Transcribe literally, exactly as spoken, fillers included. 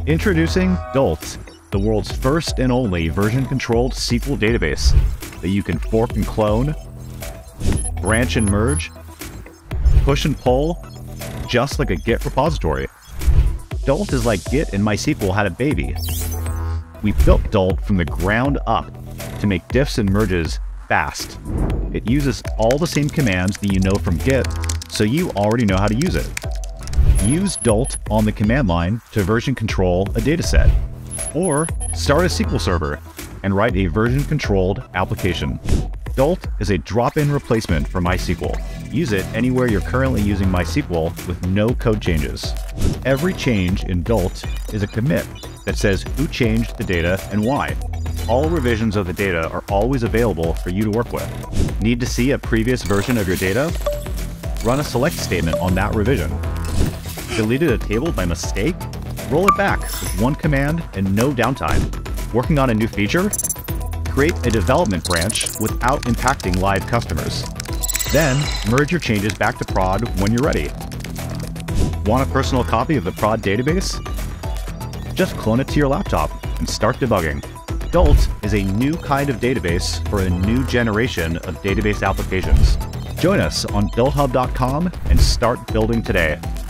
Introducing Dolt, the world's first and only version-controlled S Q L database that you can fork and clone, branch and merge, push and pull, just like a Git repository. Dolt is like Git and MySQL had a baby. We built Dolt from the ground up to make diffs and merges fast. It uses all the same commands that you know from Git, so you already know how to use it. Use Dolt on the command line to version control a dataset, or start a S Q L server and write a version-controlled application. Dolt is a drop-in replacement for MySQL. Use it anywhere you're currently using MySQL with no code changes. Every change in Dolt is a commit that says who changed the data and why. All revisions of the data are always available for you to work with. Need to see a previous version of your data? Run a select statement on that revision. Deleted a table by mistake? Roll it back with one command and no downtime. Working on a new feature? Create a development branch without impacting live customers. Then, merge your changes back to prod when you're ready. Want a personal copy of the prod database? Just clone it to your laptop and start debugging. Dolt is a new kind of database for a new generation of database applications. Join us on Dolt Hub dot com and start building today.